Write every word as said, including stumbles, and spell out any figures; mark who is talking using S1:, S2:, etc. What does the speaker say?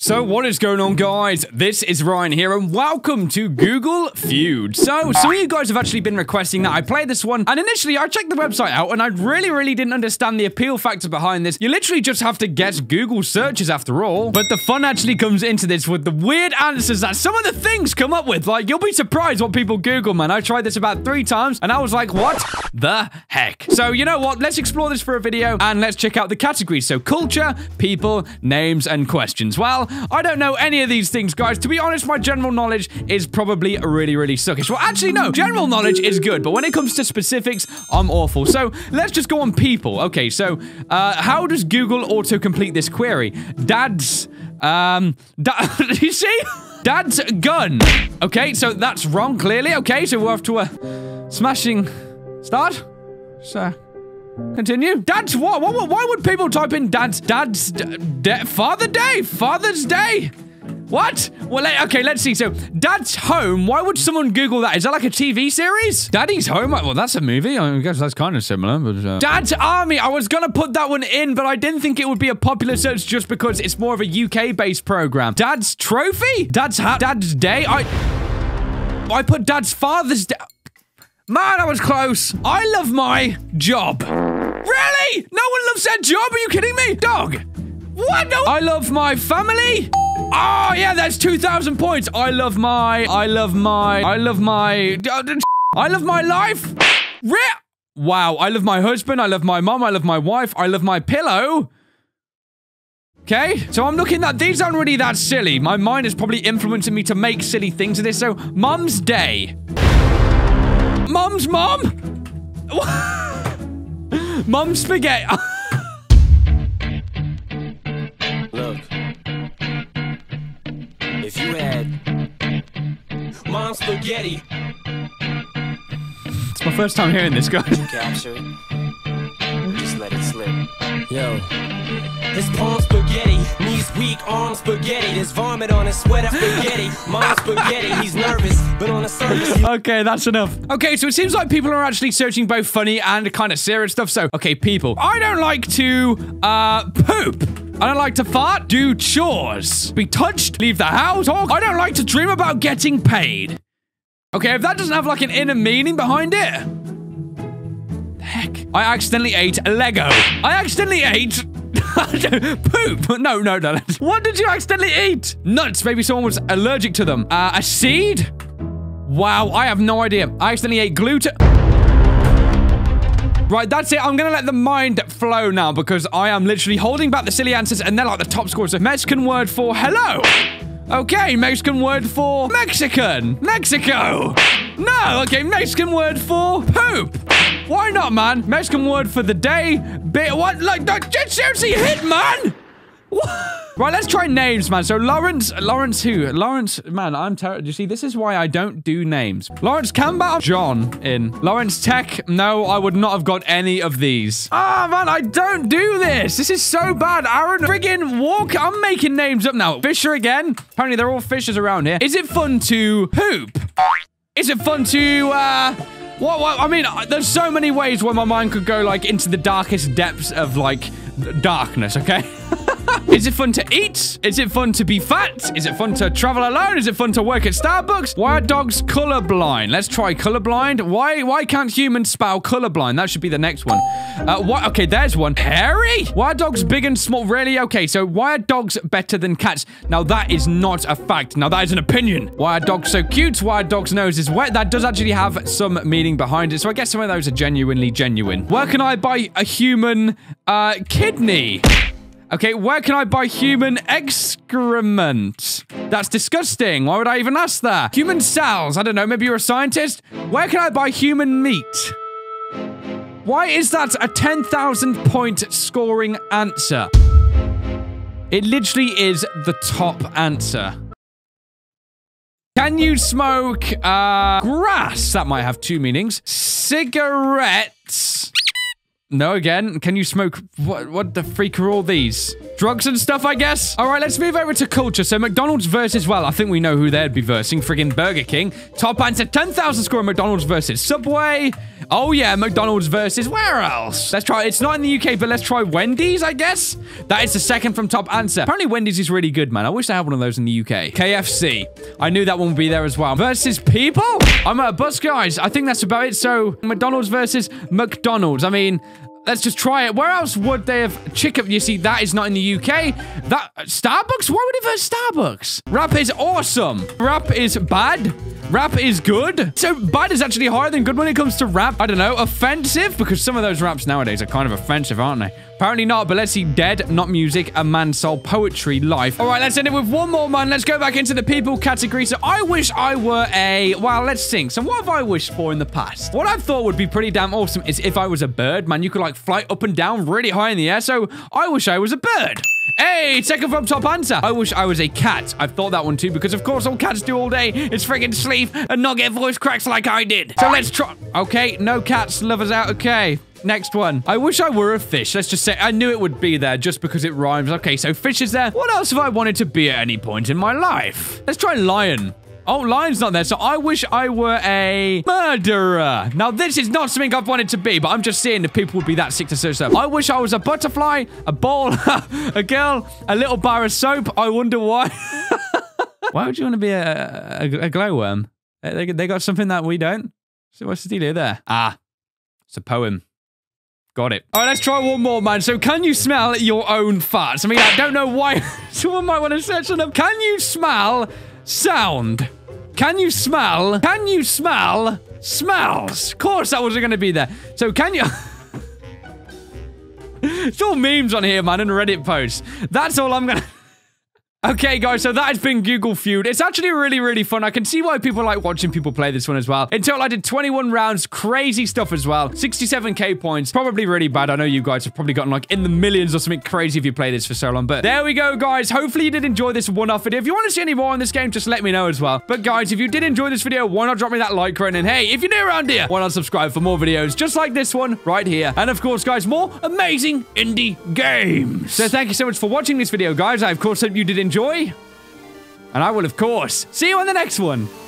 S1: So what is going on, guys? This is Ryan here and welcome to Google Feud. So some of you guys have actually been requesting that I play this one, and initially I checked the website out and I really really didn't understand the appeal factor behind this. You literally just have to guess Google searches after all, but the fun actually comes into this with the weird answers that some of the things come up with. Like, you'll be surprised what people Google, man. I tried this about three times and I was like, what the heck? So you know what, let's explore this for a video and let's check out the categories. So culture, people, names, and questions. Well, I don't know any of these things, guys. To be honest, my general knowledge is probably really, really suckish. Well, actually, no. General knowledge is good, but when it comes to specifics, I'm awful. So let's just go on people. Okay, so uh, how does Google auto-complete this query? Dad's, um, da you see? Dad's gun. Okay, so that's wrong, clearly. Okay, so we're off to a smashing start. So... continue. Dad's what? What, what? Why would people type in dad's, dad's, de Father Day? Father's Day? What? Well, okay, let's see. So, Dad's Home. Why would someone Google that? Is that like a T V series? Daddy's Home? Well, that's a movie. I guess that's kind of similar, but... Uh... Dad's Army. I was gonna put that one in, but I didn't think it would be a popular search just because it's more of a U K-based program. Dad's Trophy? Dad's ha Dad's Day? I... I put Dad's Father's Day... Man, I was close. I love my job. Really? No one loves their job? Are you kidding me? Dog. What? No. I love my family. Oh, yeah, that's two thousand points. I love my... I love my... I love my... I love my life. Re wow. I love my husband. I love my mom. I love my wife. I love my pillow. Okay, so I'm looking at these aren't really that silly. My mind is probably influencing me to make silly things of this. So, Mum's Day. Mum's mom? Mum spaghetti.
S2: Look, if you had Mom spaghetti.
S1: It's my first time hearing this, guys.
S2: Capture it. Just let it slip. Yo. His palm spaghetti, knees weak, arm spaghetti. There's vomit on his sweater spaghetti. Mom spaghetti, he's nervous, but on the surface.
S1: Okay, that's enough. Okay, so it seems like people are actually searching both funny and kind of serious stuff. So, okay, people. I don't like to, uh, poop. I don't like to fart, do chores, be touched, leave the house, talk. I don't like to dream about getting paid. Okay, if that doesn't have like an inner meaning behind it. The heck? I accidentally ate a Lego. I accidentally ate... poop. No, no, no. What did you accidentally eat? Nuts. Maybe someone was allergic to them. Uh, a seed? Wow, I have no idea. I accidentally ate gluten. Right, that's it. I'm gonna let the mind flow now because I am literally holding back the silly answers and they're like the top scores. So Mexican word for hello. Okay, Mexican word for Mexican. Mexico. No, okay, Mexican word for poop. Why not, man? Mexican word for the day. Bit what? Like, just seriously hit, man. What? Right, let's try names, man. So Lawrence, Lawrence who? Lawrence, man, I'm terrible. You see, this is why I don't do names. Lawrence Campbell, John in. Lawrence Tech. No, I would not have got any of these. Ah, man, I don't do this. This is so bad. Aaron friggin' Walker. I'm making names up now. Fisher again. Apparently, they're all fishers around here. Is it fun to poop? Is it fun to, uh... What, what? I mean, there's so many ways where my mind could go, like, into the darkest depths of, like, darkness, okay? Is it fun to eat? Is it fun to be fat? Is it fun to travel alone? Is it fun to work at Starbucks? Why are dogs colorblind? Let's try colorblind. Why why can't humans spell colorblind? That should be the next one. Uh, what? Okay, there's one. Hairy? Why are dogs big and small? Really? Okay, so why are dogs better than cats? Now, that is not a fact. Now, that is an opinion. Why are dogs so cute? Why are dogs' noses wet? That does actually have some meaning behind it. So I guess some of those are genuinely genuine. Where can I buy a human uh, kidney? Okay, where can I buy human excrement? That's disgusting. Why would I even ask that? Human cells. I don't know. Maybe you're a scientist. Where can I buy human meat? Why is that a ten thousand point scoring answer? It literally is the top answer. Can you smoke uh, grass? That might have two meanings. Cigarettes. No, again. Can you smoke? What, what the freak are all these? Drugs and stuff, I guess? All right, let's move over to culture. So McDonald's versus, well, I think we know who they'd be versing. Friggin' Burger King. Top answer, ten thousand score. McDonald's versus Subway. Oh, yeah, McDonald's versus where else? Let's try, it's not in the U K, but let's try Wendy's, I guess? That is the second from top answer. Apparently Wendy's is really good, man. I wish I had one of those in the U K. K F C. I knew that one would be there as well. Versus people? I'm at a bus, guys. I think that's about it. So McDonald's versus McDonald's. I mean, let's just try it. Where else would they have chicken? You see, that is not in the U K. That Starbucks? Why would it verse Starbucks? Rap is awesome. Rap is bad. Rap is good. So bad is actually higher than good when it comes to rap. I don't know. Offensive? Because some of those raps nowadays are kind of offensive, aren't they? Apparently not, but let's see. Dead, not music, a man soul, poetry, life. All right, let's end it with one more, man. Let's go back into the people category. So I wish I were a... Well, let's think. So what have I wished for in the past? What I thought would be pretty damn awesome is if I was a bird, man. You could like fly up and down really high in the air. So I wish I was a bird. Hey, second from top answer. I wish I was a cat. I've thought that one too, because of course all cats do all day is friggin' sleep and not get voice cracks like I did. So let's try. Okay, no cats, lovers out. Okay. Next one. I wish I were a fish. Let's just say I knew it would be there just because it rhymes. Okay, so fish is there. What else have I wanted to be at any point in my life? Let's try lion. Oh, lion's not there. So I wish I were a murderer. Now, this is not something I've wanted to be, but I'm just seeing if people would be that sick to search up. I wish I was a butterfly, a ball, a girl, a little bar of soap. I wonder why. Why would you want to be a, a, a glowworm? They, they got something that we don't. So what's the deal there? Ah, it's a poem. Got it. All right, let's try one more, man. So can you smell your own farts? I mean, I don't know why someone might want to search on them. Can you smell sound? Can you smell? Can you smell smells? Of course that wasn't going to be there. So can you... It's all memes on here, man, and Reddit posts. That's all I'm going to... Okay, guys, so that has been Google Feud. It's actually really, really fun. I can see why people like watching people play this one as well. In total, I did twenty-one rounds. Crazy stuff as well. sixty-seven K points. Probably really bad. I know you guys have probably gotten like in the millions or something crazy if you play this for so long. But there we go, guys. Hopefully you did enjoy this one-off video. If you want to see any more on this game, just let me know as well. But guys, if you did enjoy this video, why not drop me that like button? And hey, if you're new around here, why not subscribe for more videos just like this one right here? And of course, guys, more amazing indie games. So thank you so much for watching this video, guys. I, of course, hope you did enjoy. And I will, of course, see you on the next one.